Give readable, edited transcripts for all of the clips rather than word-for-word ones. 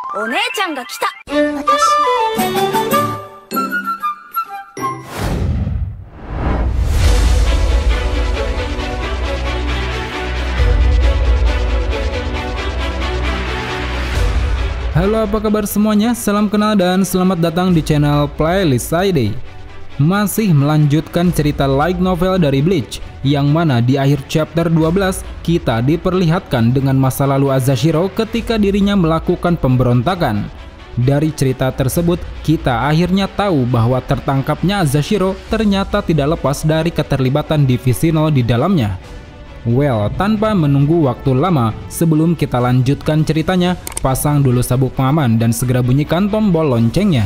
お姉ちゃんが来た。 Halo, apa kabar semuanya? Salam kenal dan selamat datang di channel Playlist ID. Masih melanjutkan cerita light novel dari Bleach, yang mana di akhir chapter 12 kita diperlihatkan dengan masa lalu Azashiro ketika dirinya melakukan pemberontakan. Dari cerita tersebut kita akhirnya tahu bahwa tertangkapnya Azashiro ternyata tidak lepas dari keterlibatan Divisi 0 di dalamnya. Well, tanpa menunggu waktu lama, sebelum kita lanjutkan ceritanya, pasang dulu sabuk pengaman dan segera bunyikan tombol loncengnya.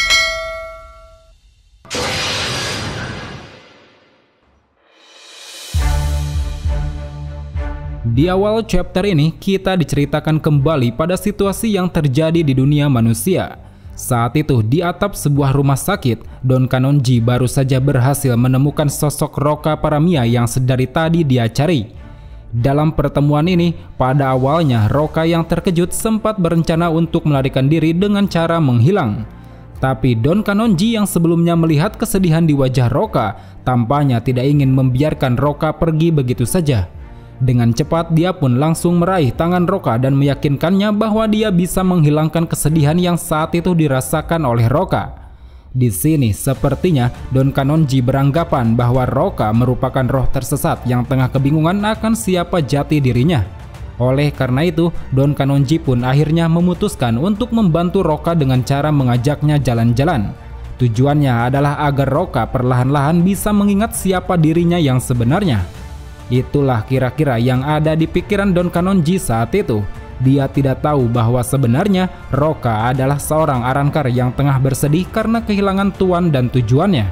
Di awal chapter ini, kita diceritakan kembali pada situasi yang terjadi di dunia manusia. Saat itu, di atap sebuah rumah sakit, Don Kanonji baru saja berhasil menemukan sosok Roka Paramiya yang sedari tadi dia cari. Dalam pertemuan ini, pada awalnya Roka yang terkejut sempat berencana untuk melarikan diri dengan cara menghilang. Tapi Don Kanonji yang sebelumnya melihat kesedihan di wajah Roka, tampaknya tidak ingin membiarkan Roka pergi begitu saja. Dengan cepat dia pun langsung meraih tangan Roka dan meyakinkannya bahwa dia bisa menghilangkan kesedihan yang saat itu dirasakan oleh Roka. Di sini sepertinya Don Kanonji beranggapan bahwa Roka merupakan roh tersesat yang tengah kebingungan akan siapa jati dirinya. Oleh karena itu, Don Kanonji pun akhirnya memutuskan untuk membantu Roka dengan cara mengajaknya jalan-jalan. Tujuannya adalah agar Roka perlahan-lahan bisa mengingat siapa dirinya yang sebenarnya. Itulah kira-kira yang ada di pikiran Don Kanonji saat itu. Dia tidak tahu bahwa sebenarnya Roka adalah seorang Arrancar yang tengah bersedih karena kehilangan tuan dan tujuannya.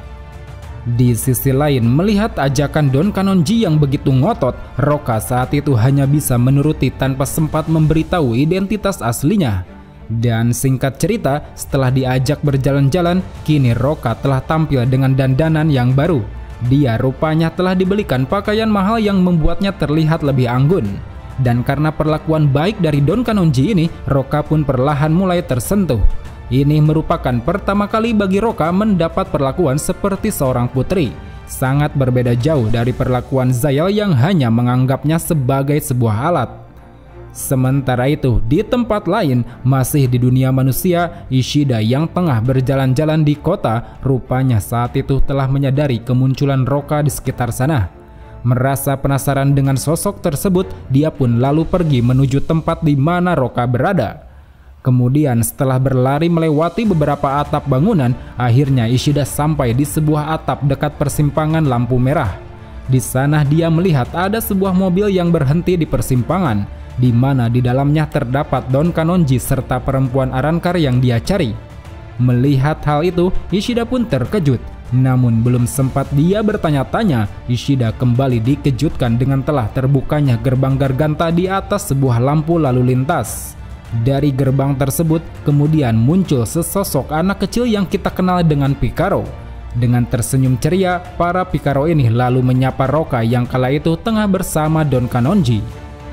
Di sisi lain, melihat ajakan Don Kanonji yang begitu ngotot, Roka saat itu hanya bisa menuruti tanpa sempat memberitahu identitas aslinya. Dan singkat cerita, setelah diajak berjalan-jalan, kini Roka telah tampil dengan dandanan yang baru. Dia rupanya telah dibelikan pakaian mahal yang membuatnya terlihat lebih anggun. Dan karena perlakuan baik dari Don Kanonji ini, Roka pun perlahan mulai tersentuh. Ini merupakan pertama kali bagi Roka mendapat perlakuan seperti seorang putri. Sangat berbeda jauh dari perlakuan Zayal yang hanya menganggapnya sebagai sebuah alat. Sementara itu, di tempat lain, masih di dunia manusia, Ishida yang tengah berjalan-jalan di kota, rupanya saat itu telah menyadari kemunculan Roka di sekitar sana. Merasa penasaran dengan sosok tersebut, dia pun lalu pergi menuju tempat di mana Roka berada. Kemudian setelah berlari melewati beberapa atap bangunan, akhirnya Ishida sampai di sebuah atap dekat persimpangan lampu merah. Di sana dia melihat ada sebuah mobil yang berhenti di persimpangan, di mana di dalamnya terdapat Don Kanonji serta perempuan Arrancar yang dia cari. Melihat hal itu, Ishida pun terkejut. Namun belum sempat dia bertanya-tanya, Ishida kembali dikejutkan dengan telah terbukanya gerbang Garganta di atas sebuah lampu lalu lintas. Dari gerbang tersebut kemudian muncul sesosok anak kecil yang kita kenal dengan Picaro. Dengan tersenyum ceria, para Picaro ini lalu menyapa Roka yang kala itu tengah bersama Don Kanonji.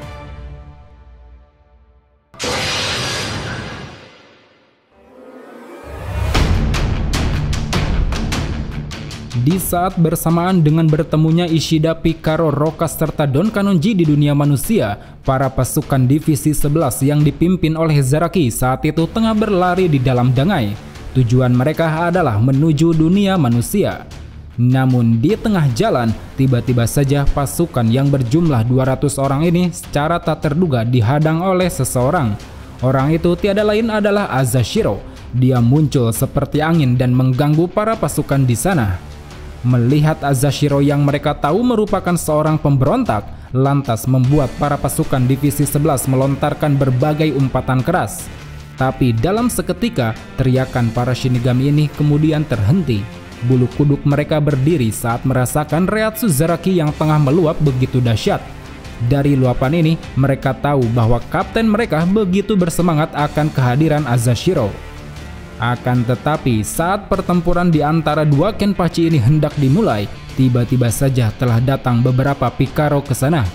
Di saat bersamaan dengan bertemunya Ishida, Picaro, Roka serta Don Kanonji di dunia manusia, para pasukan Divisi 11 yang dipimpin oleh Zaraki saat itu tengah berlari di dalam dangai. Tujuan mereka adalah menuju dunia manusia. Namun di tengah jalan, tiba-tiba saja pasukan yang berjumlah 200 orang ini secara tak terduga dihadang oleh seseorang. Orang itu tiada lain adalah Azashiro. Dia muncul seperti angin dan mengganggu para pasukan di sana. Melihat Azashiro yang mereka tahu merupakan seorang pemberontak, lantas membuat para pasukan Divisi 11 melontarkan berbagai umpatan keras. Tapi dalam seketika, teriakan para Shinigami ini kemudian terhenti. Bulu kuduk mereka berdiri saat merasakan reaksi Zaraki yang tengah meluap begitu dahsyat. Dari luapan ini, mereka tahu bahwa kapten mereka begitu bersemangat akan kehadiran Azashiro. Akan tetapi saat pertempuran di antara dua Kenpachi ini hendak dimulai, tiba-tiba saja telah datang beberapa Picaro ke sana.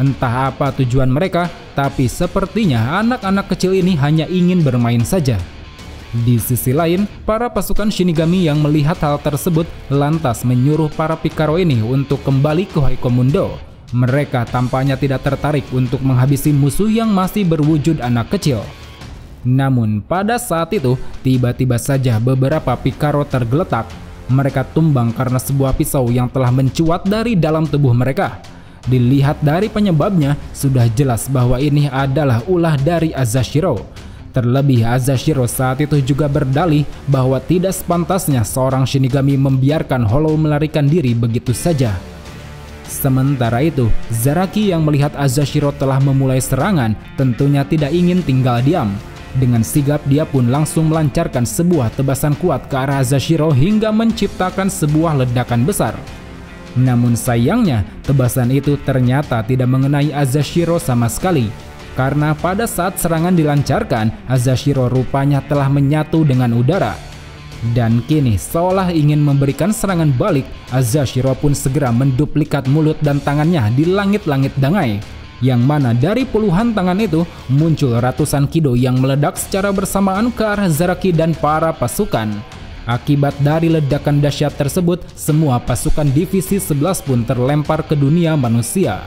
Entah apa tujuan mereka, tapi sepertinya anak-anak kecil ini hanya ingin bermain saja. Di sisi lain, para pasukan Shinigami yang melihat hal tersebut lantas menyuruh para Pikaro ini untuk kembali ke Hoikomundo. Mereka tampaknya tidak tertarik untuk menghabisi musuh yang masih berwujud anak kecil. Namun pada saat itu, tiba-tiba saja beberapa Pikaro tergeletak. Mereka tumbang karena sebuah pisau yang telah mencuat dari dalam tubuh mereka. Dilihat dari penyebabnya, sudah jelas bahwa ini adalah ulah dari Azashiro. Terlebih Azashiro saat itu juga berdalih bahwa tidak sepantasnya seorang Shinigami membiarkan Hollow melarikan diri begitu saja. Sementara itu, Zaraki yang melihat Azashiro telah memulai serangan tentunya tidak ingin tinggal diam. Dengan sigap dia pun langsung melancarkan sebuah tebasan kuat ke arah Azashiro hingga menciptakan sebuah ledakan besar. Namun sayangnya, tebasan itu ternyata tidak mengenai Azashiro sama sekali. Karena pada saat serangan dilancarkan, Azashiro rupanya telah menyatu dengan udara. Dan kini seolah ingin memberikan serangan balik, Azashiro pun segera menduplikat mulut dan tangannya di langit-langit dangai. Yang mana dari puluhan tangan itu muncul ratusan kido yang meledak secara bersamaan ke arah Zaraki dan para pasukan. Akibat dari ledakan dahsyat tersebut, semua pasukan divisi 11 pun terlempar ke dunia manusia.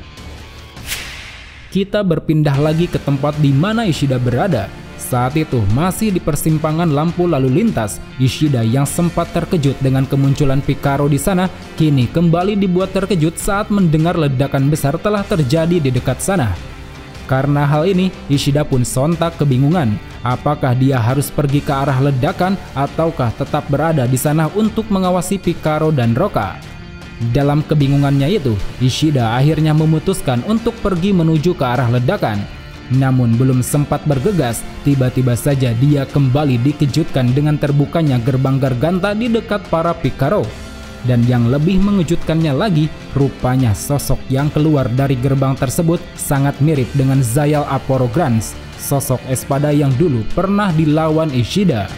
Kita berpindah lagi ke tempat di mana Ishida berada. Saat itu masih di persimpangan lampu lalu lintas, Ishida yang sempat terkejut dengan kemunculan Pikaro di sana, kini kembali dibuat terkejut saat mendengar ledakan besar telah terjadi di dekat sana. Karena hal ini, Ishida pun sontak kebingungan. Apakah dia harus pergi ke arah ledakan ataukah tetap berada di sana untuk mengawasi Pikaro dan Roka? Dalam kebingungannya itu, Ishida akhirnya memutuskan untuk pergi menuju ke arah ledakan. Namun belum sempat bergegas, tiba-tiba saja dia kembali dikejutkan dengan terbukanya gerbang Garganta di dekat para Pikaro. Dan yang lebih mengejutkannya lagi, rupanya sosok yang keluar dari gerbang tersebut sangat mirip dengan Zayal Aporograns, sosok Espada yang dulu pernah dilawan Ishida.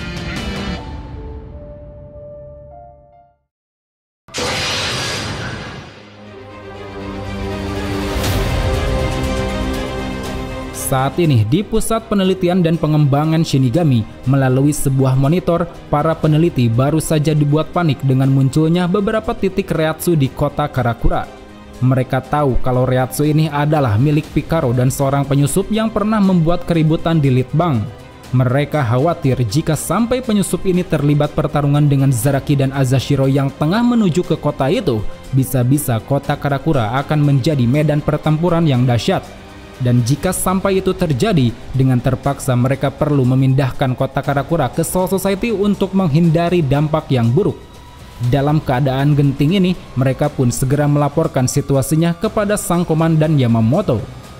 Saat ini di Pusat Penelitian dan Pengembangan Shinigami, melalui sebuah monitor, para peneliti baru saja dibuat panik dengan munculnya beberapa titik Reiatsu di kota Karakura. Mereka tahu kalau Reiatsu ini adalah milik Pikaro dan seorang penyusup yang pernah membuat keributan di Litbang. Mereka khawatir jika sampai penyusup ini terlibat pertarungan dengan Zaraki dan Azashiro yang tengah menuju ke kota itu, bisa-bisa kota Karakura akan menjadi medan pertempuran yang dahsyat. Dan jika sampai itu terjadi, dengan terpaksa mereka perlu memindahkan kota Karakura ke Soul Society untuk menghindari dampak yang buruk. Dalam keadaan genting ini, mereka pun segera melaporkan situasinya kepada sang komandan Yamamoto.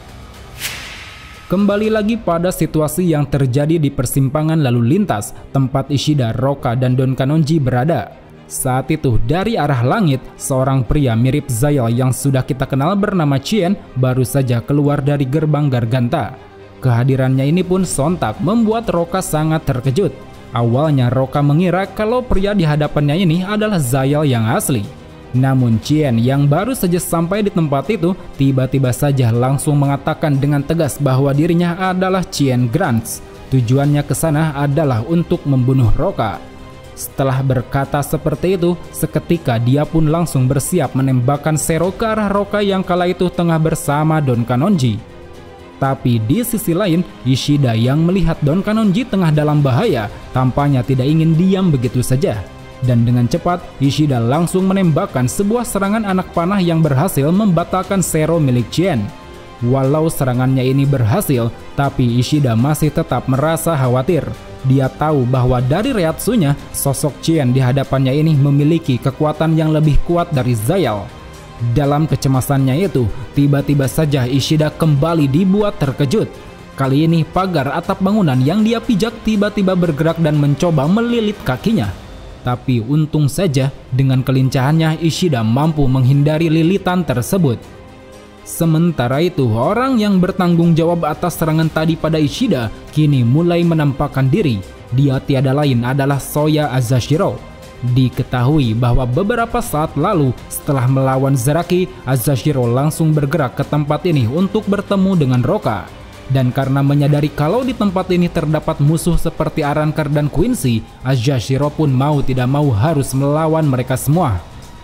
Kembali lagi pada situasi yang terjadi di persimpangan lalu lintas, tempat Ishida, Roka, dan Don Kanonji berada. Saat itu dari arah langit, seorang pria mirip Zayal yang sudah kita kenal bernama Chien baru saja keluar dari gerbang Garganta. Kehadirannya ini pun sontak membuat Roka sangat terkejut. Awalnya Roka mengira kalau pria di hadapannya ini adalah Zayal yang asli. Namun Chien yang baru saja sampai di tempat itu tiba-tiba saja langsung mengatakan dengan tegas bahwa dirinya adalah Chien Grants. Tujuannya ke sana adalah untuk membunuh Roka. Setelah berkata seperti itu, seketika dia pun langsung bersiap menembakkan Zero ke arah Roka yang kala itu tengah bersama Don Kanonji. Tapi di sisi lain, Ishida yang melihat Don Kanonji tengah dalam bahaya, tampaknya tidak ingin diam begitu saja. Dan dengan cepat, Ishida langsung menembakkan sebuah serangan anak panah yang berhasil membatalkan Zero milik Chien. Walau serangannya ini berhasil, tapi Ishida masih tetap merasa khawatir. Dia tahu bahwa dari Reiatsunya, sosok Chien di hadapannya ini memiliki kekuatan yang lebih kuat dari Zayal. Dalam kecemasannya itu, tiba-tiba saja Ishida kembali dibuat terkejut. Kali ini pagar atap bangunan yang dia pijak tiba-tiba bergerak dan mencoba melilit kakinya. Tapi untung saja, dengan kelincahannya Ishida mampu menghindari lilitan tersebut. Sementara itu, orang yang bertanggung jawab atas serangan tadi pada Ishida kini mulai menampakkan diri. Dia tiada lain adalah Soya Azashiro. Diketahui bahwa beberapa saat lalu setelah melawan Zaraki, Azashiro langsung bergerak ke tempat ini untuk bertemu dengan Roka. Dan karena menyadari kalau di tempat ini terdapat musuh seperti Arrancar dan Quincy, Azashiro pun mau tidak mau harus melawan mereka semua.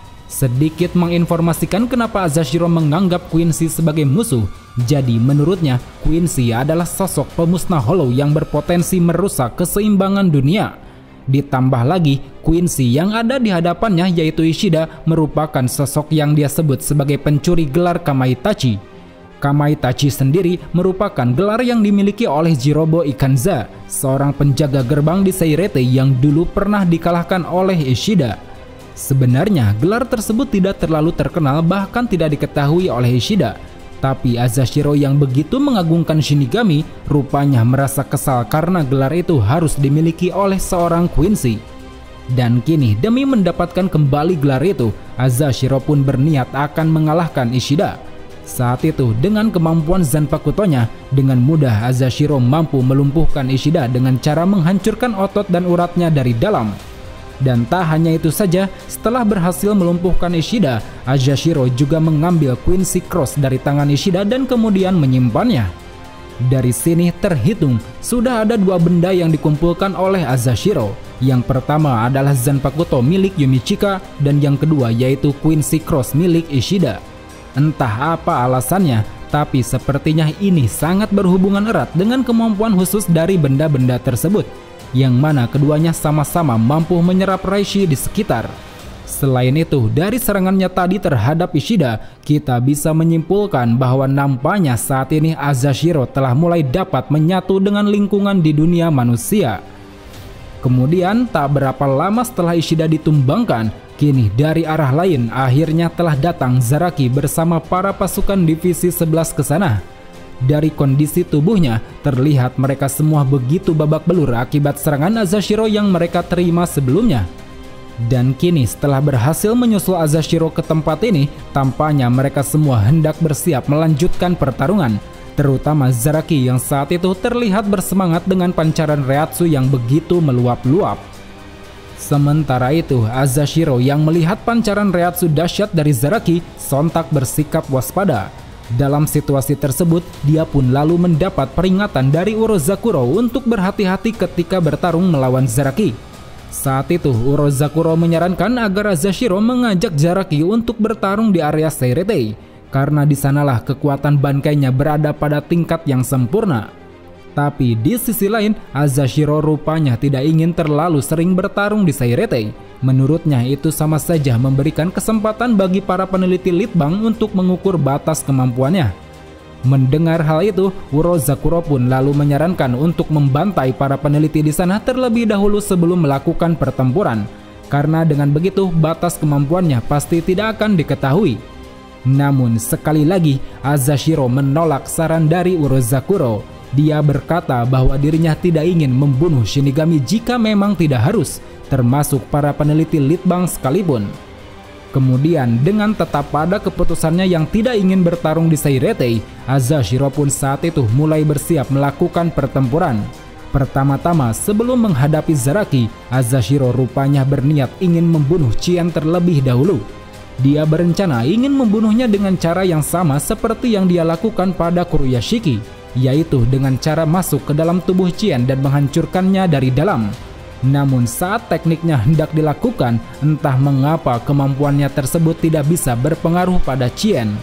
Sedikit menginformasikan kenapa Azashiro menganggap Quincy sebagai musuh. Jadi menurutnya Quincy adalah sosok pemusnah Hollow yang berpotensi merusak keseimbangan dunia. Ditambah lagi, Quincy yang ada di hadapannya yaitu Ishida merupakan sosok yang dia sebut sebagai pencuri gelar Kamaitachi. Kamaitachi sendiri merupakan gelar yang dimiliki oleh Jirobo Ikanza, seorang penjaga gerbang di Seirete yang dulu pernah dikalahkan oleh Ishida. Sebenarnya gelar tersebut tidak terlalu terkenal, bahkan tidak diketahui oleh Ishida. Tapi Azashiro yang begitu mengagungkan Shinigami rupanya merasa kesal karena gelar itu harus dimiliki oleh seorang Quincy. Dan kini demi mendapatkan kembali gelar itu, Azashiro pun berniat akan mengalahkan Ishida. Saat itu dengan kemampuan Zanpakutonya, dengan mudah Azashiro mampu melumpuhkan Ishida dengan cara menghancurkan otot dan uratnya dari dalam. Dan tak hanya itu saja, setelah berhasil melumpuhkan Ishida, Azashiro juga mengambil Quincy Cross dari tangan Ishida dan kemudian menyimpannya. Dari sini terhitung sudah ada dua benda yang dikumpulkan oleh Azashiro. Yang pertama adalah Zanpakuto milik Yumichika dan yang kedua yaitu Quincy Cross milik Ishida. Entah apa alasannya, tapi sepertinya ini sangat berhubungan erat dengan kemampuan khusus dari benda-benda tersebut, yang mana keduanya sama-sama mampu menyerap Reishi di sekitar. Selain itu, dari serangannya tadi terhadap Ishida, kita bisa menyimpulkan bahwa nampaknya saat ini Azashiro telah mulai dapat menyatu dengan lingkungan di dunia manusia. Kemudian tak berapa lama setelah Ishida ditumbangkan, kini dari arah lain akhirnya telah datang Zaraki bersama para pasukan divisi 11 ke sana. Dari kondisi tubuhnya, terlihat mereka semua begitu babak belur akibat serangan Azashiro yang mereka terima sebelumnya. Dan kini setelah berhasil menyusul Azashiro ke tempat ini, tampaknya mereka semua hendak bersiap melanjutkan pertarungan. Terutama Zaraki yang saat itu terlihat bersemangat dengan pancaran Reiatsu yang begitu meluap-luap. Sementara itu, Azashiro yang melihat pancaran Reiatsu dahsyat dari Zaraki sontak bersikap waspada. Dalam situasi tersebut, dia pun lalu mendapat peringatan dari Urozakuro untuk berhati-hati ketika bertarung melawan Zaraki. Saat itu, Urozakuro menyarankan agar Azashiro mengajak Zaraki untuk bertarung di area Seirete, karena di sanalah kekuatan bankainya berada pada tingkat yang sempurna. Tapi di sisi lain, Azashiro rupanya tidak ingin terlalu sering bertarung di Seirete. Menurutnya itu sama saja memberikan kesempatan bagi para peneliti Litbang untuk mengukur batas kemampuannya. Mendengar hal itu, Urozakuro pun lalu menyarankan untuk membantai para peneliti di sana terlebih dahulu sebelum melakukan pertempuran. Karena dengan begitu batas kemampuannya pasti tidak akan diketahui. Namun sekali lagi Azashiro menolak saran dari Urozakuro. Dia berkata bahwa dirinya tidak ingin membunuh Shinigami jika memang tidak harus, termasuk para peneliti Litbang sekalipun. Kemudian dengan tetap pada keputusannya yang tidak ingin bertarung di Seirete, Azashiro pun saat itu mulai bersiap melakukan pertempuran. Pertama-tama sebelum menghadapi Zaraki, Azashiro rupanya berniat ingin membunuh Chien terlebih dahulu. Dia berencana ingin membunuhnya dengan cara yang sama seperti yang dia lakukan pada Kuruyashiki, yaitu dengan cara masuk ke dalam tubuh Chien dan menghancurkannya dari dalam. Namun saat tekniknya hendak dilakukan, entah mengapa kemampuannya tersebut tidak bisa berpengaruh pada Chien.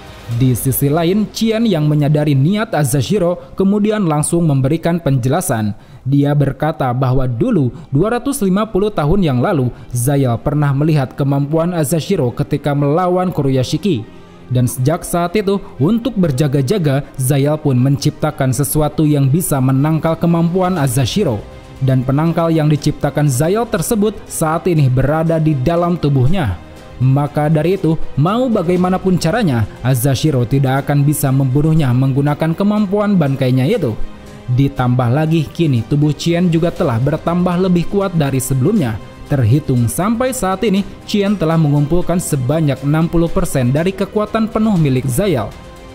Di sisi lain, Chien yang menyadari niat Azashiro kemudian langsung memberikan penjelasan. Dia berkata bahwa dulu 250 tahun yang lalu, Zayal pernah melihat kemampuan Azashiro ketika melawan Kuruyashiki. Dan sejak saat itu, untuk berjaga-jaga, Zayal pun menciptakan sesuatu yang bisa menangkal kemampuan Azashiro. Dan penangkal yang diciptakan Zayal tersebut saat ini berada di dalam tubuhnya. Maka dari itu, mau bagaimanapun caranya, Azashiro tidak akan bisa membunuhnya menggunakan kemampuan bankainya itu. Ditambah lagi kini tubuh Chien juga telah bertambah lebih kuat dari sebelumnya. Terhitung sampai saat ini, Chien telah mengumpulkan sebanyak 60% dari kekuatan penuh milik Zayal.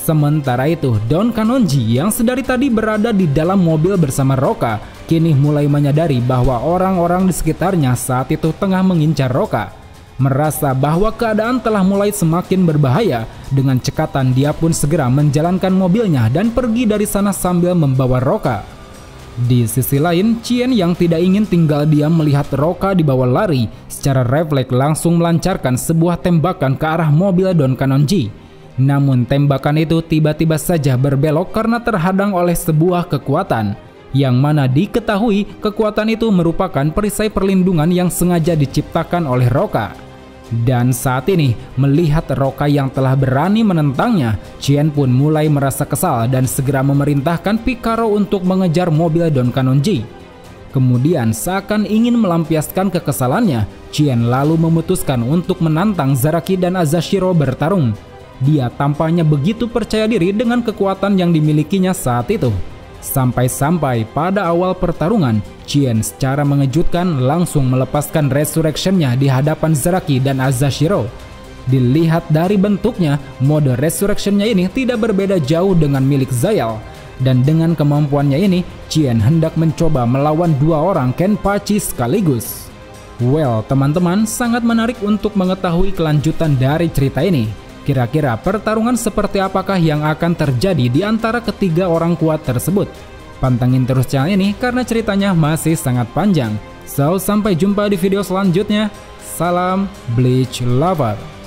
Sementara itu, Don Kanonji yang sedari tadi berada di dalam mobil bersama Roka, kini mulai menyadari bahwa orang-orang di sekitarnya saat itu tengah mengincar Roka. Merasa bahwa keadaan telah mulai semakin berbahaya, dengan cekatan dia pun segera menjalankan mobilnya dan pergi dari sana sambil membawa Roka. Di sisi lain, Chien yang tidak ingin tinggal diam melihat Roka dibawa lari, secara refleks langsung melancarkan sebuah tembakan ke arah mobil Don Kanonji. Namun tembakan itu tiba-tiba saja berbelok karena terhadang oleh sebuah kekuatan, yang mana diketahui kekuatan itu merupakan perisai perlindungan yang sengaja diciptakan oleh Roka. Dan saat ini, melihat Roka yang telah berani menentangnya, Chien pun mulai merasa kesal dan segera memerintahkan Picaro untuk mengejar mobil Don Kanonji. Kemudian seakan ingin melampiaskan kekesalannya, Chien lalu memutuskan untuk menantang Zaraki dan Azashiro bertarung. Dia tampaknya begitu percaya diri dengan kekuatan yang dimilikinya saat itu. Sampai-sampai pada awal pertarungan, Chien secara mengejutkan langsung melepaskan resurrection-nya di hadapan Zaraki dan Azashiro. Dilihat dari bentuknya, mode resurrection-nya ini tidak berbeda jauh dengan milik Zayal. Dan dengan kemampuannya ini, Chien hendak mencoba melawan dua orang Kenpachi sekaligus. Well, teman-teman, sangat menarik untuk mengetahui kelanjutan dari cerita ini. Kira-kira pertarungan seperti apakah yang akan terjadi di antara ketiga orang kuat tersebut? Pantengin terus channel ini karena ceritanya masih sangat panjang. So, sampai jumpa di video selanjutnya. Salam Bleach Lover.